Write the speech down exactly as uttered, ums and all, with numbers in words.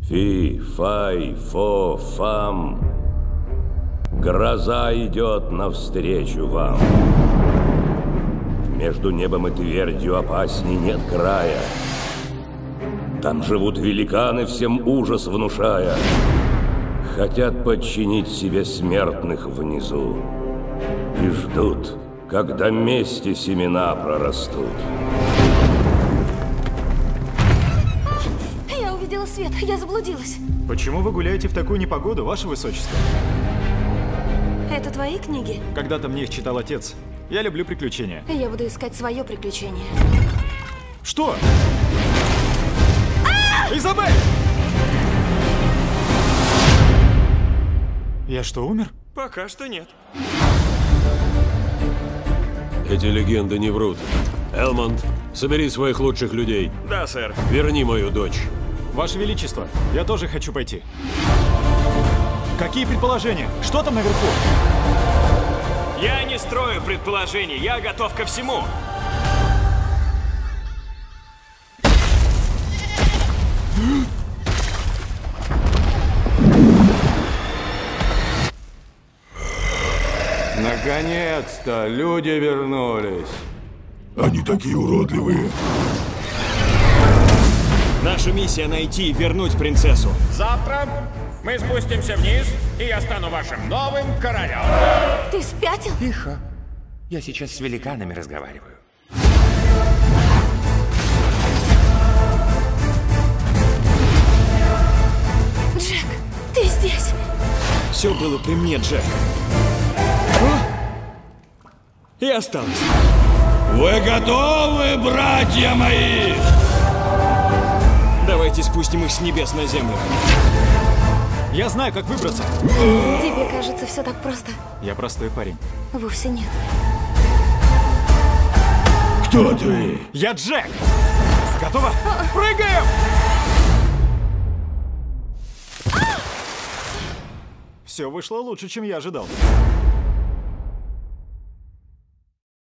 Фи, фай, фо, фам. Гроза идет навстречу вам. Между небом и твердью опасней нет края. Там живут великаны, всем ужас внушая. Хотят подчинить себе смертных внизу. И ждут, когда мести семена прорастут. Я увидела свет, я заблудилась. Почему вы гуляете в такую непогоду, ваше высочество? Это твои книги? Когда-то мне их читал отец. Я люблю приключения. Я буду искать свое приключение. Что? Изабель! Я что, умер? Пока что нет. Эти легенды не врут. Элмонд, собери своих лучших людей. Да, сэр. Верни мою дочь. Ваше Величество, я тоже хочу пойти. Какие предположения? Что там наверху? Я не строю предположений, я готов ко всему. Наконец-то люди вернулись. Они такие уродливые. Наша миссия — найти и вернуть принцессу. Завтра мы спустимся вниз, и я стану вашим новым королем. Ты спятил? Тихо. Я сейчас с великанами разговариваю. Джек, ты здесь? Все было при мне, Джек. И осталось. Вы готовы, братья мои? Давайте спустим их с небес на землю. Я знаю, как выбраться. Тебе кажется, все так просто? Я простой парень. Вовсе нет. Кто ты? Я Джек! Готово? Прыгаем! Все вышло лучше, чем я ожидал.